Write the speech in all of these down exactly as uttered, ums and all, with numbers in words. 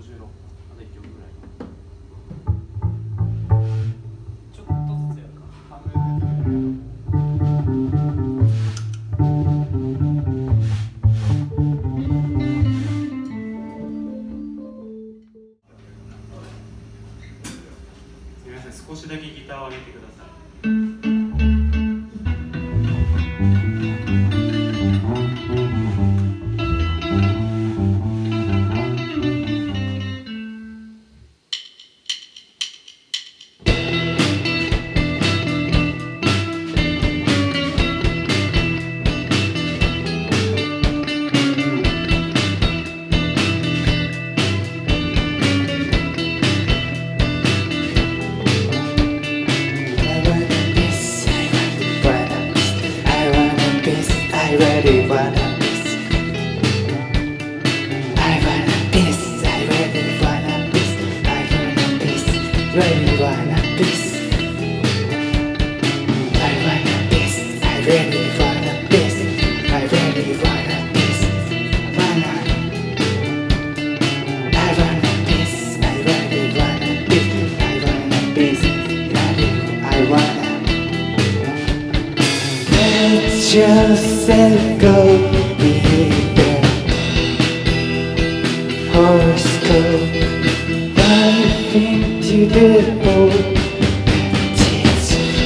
ごじゅうろっぷん、あといっきょくぐらい。ちょっとずつやるか。半分ずつやるけど。少しだけギターを上げてください。 Yourself go be there. Horoscope, dive into the boat. It's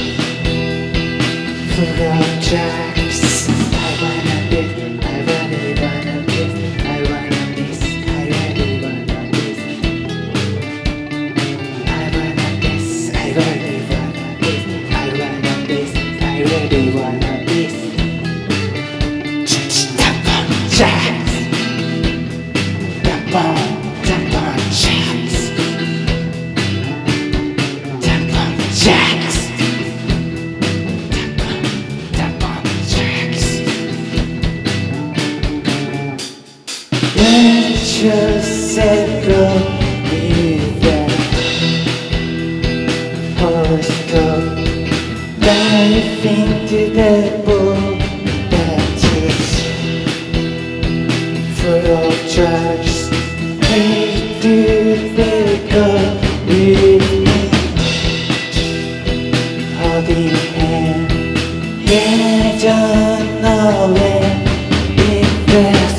full of tracks. I wanna be, I really wanna be, I wanna be, I really wanna be. I wanna be, I really wanna be, I wanna be, I really wanna be. Jacks, tampon, tampon jacks, tampon jacks, tampon, tampon jacks. Let yourself go be there. Horoscope, dive into the boat. Full of drugs, where do they go with me? Holding hand, yeah, I don't know where it goes.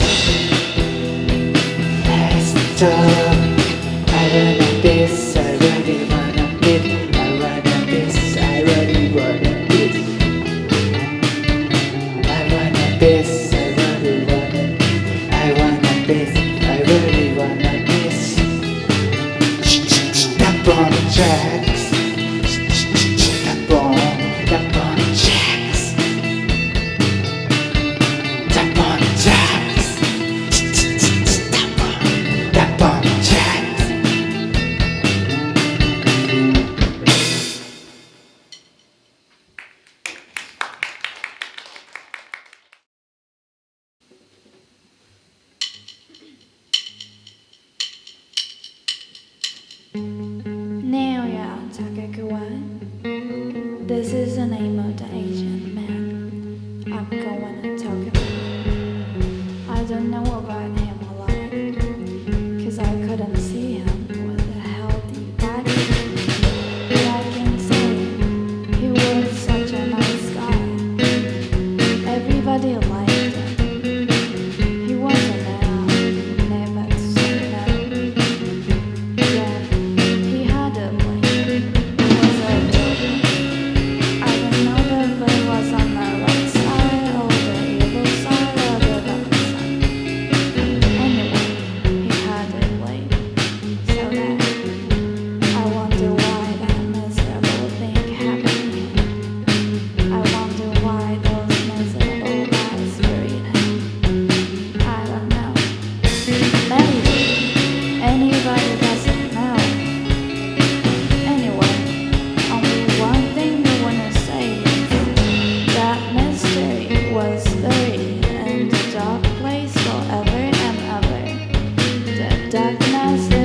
Let's talk. I wanna this, I really wanna this, I wanna this, I really wanna this. I wanna this. I really wanna miss. Tap on the tracks. Tap on, tap on the tracks. Tap on the tracks. Tap on, tap on the tracks. Naoya Takakuwa. This is the name of the Asian man I'm going to talk about. I don't know about him a lot, cause I couldn't see him with a healthy body. But I can say he was such a nice guy. Everybody liked him. He was a man, never to say no. Yeah. Darkness